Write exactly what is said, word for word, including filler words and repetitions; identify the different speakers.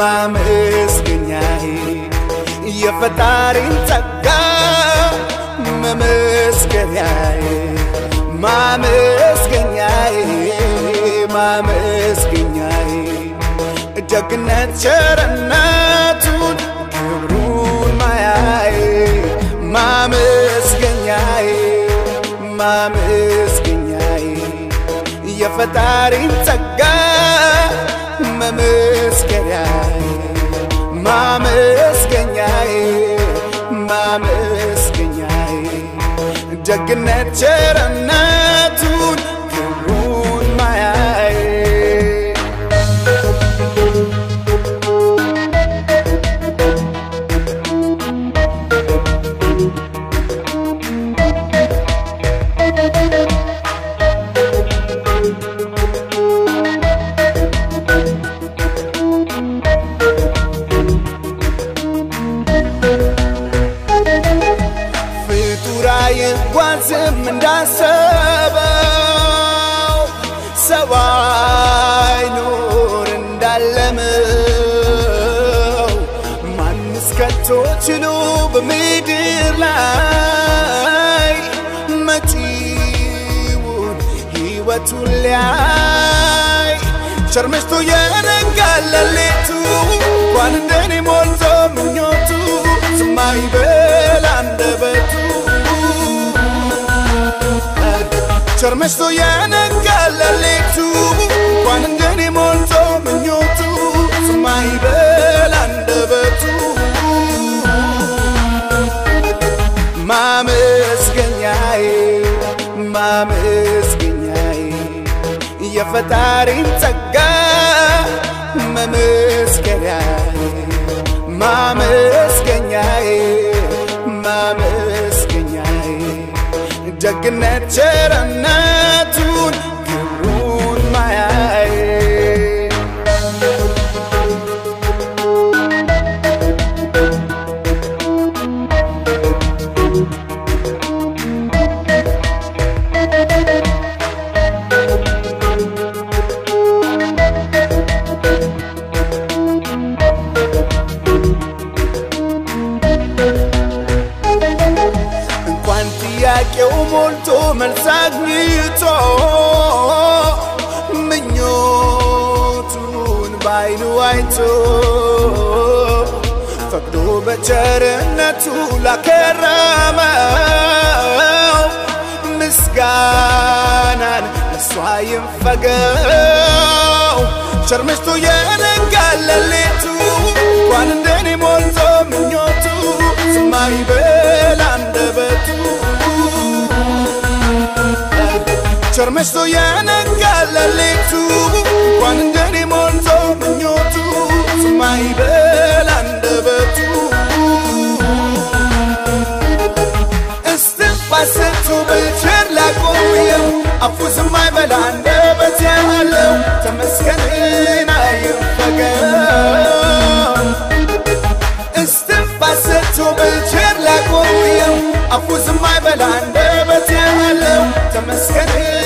Speaker 1: ማመስገኛዬ የፈጣሪን ጸጋ መመስገኛዬ ማመስገኛዬ ማመስገኛዬ ደግነት ቸርነቱን ክብሩን ማያዬ ማመስገኛዬ ማመስገኛዬ የፈጣሪን ጸጋ መመስገኛዬ ማመስገኛዬ ማመስገኛዬ ደግነት ቸርነቱን ክብሩን ማያዬ ዋዝም እንዳሰበው ሰዋይ ኖር እንዳለመው ማንስ ከቶ ችሎ በምድር ላይ መጪውን ሕይወቱን ሊያይ ቸር መሽቶ የነጋለ ሌቱ እንኳን እንደኔ ሞልቶ ምኞቱ ዝም አይበል አንደበቱ ቸር መሽቶ የነጋለ ሌቱ እንኳን እንደኔ ሞልቶ ምኞቱ ዝም አይበል አንደበቱ ማመስገኛዬ ማመስገኛዬ የፈጣሪን ጸጋ መመስገኛዬ ማመስገኛዬ ማመስገኛዬ ደግነት ቸርነቱን ክብሩን ማያዬ ጥያቄው ሞልቶ መልስ አግኝቶ ምኞቱን ባይኑ አይቶ ፈቅዶ በቸርነቱ ላከረመው ምስጋናን እሷ ይንፈገው ቸር መሽቶ የነጋለ ሌቱ እንኳን እንደኔ ሞልቶ ምኞቱ ዝም አይበል አንደበቱ ቸር መሽቶ የነጋለ ሌቱ እንኳን እንደኔ ሞልቶ ምኞቱ ዝም አይበል አንደበቱ እስትንፋስ ሰጥቶ በቸር ላቆየው አፉ ዝም አይበል አንደበት ያለው ተመስገን አይንፈገው እስትንፋስ ሰጥቶ በቸር ላቆየው አፉ ዝም አይበል አንደበት ያለው ተመስገን